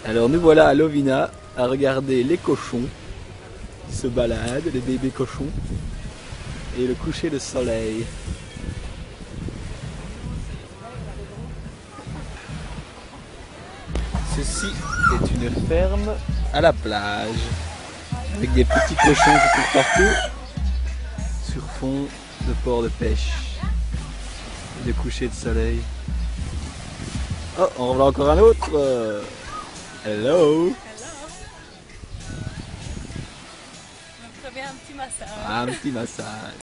Alors nous voilà à Lovina à regarder les cochons qui se baladent, les bébés cochons, et le coucher de soleil. Ceci est une ferme à la plage, avec des petits cochons qui courent partout, sur fond de port de pêche et de coucher de soleil. Oh, on en voit encore un autre. Hello. Hello. On me ferait bien un petit massage. Un petit massage.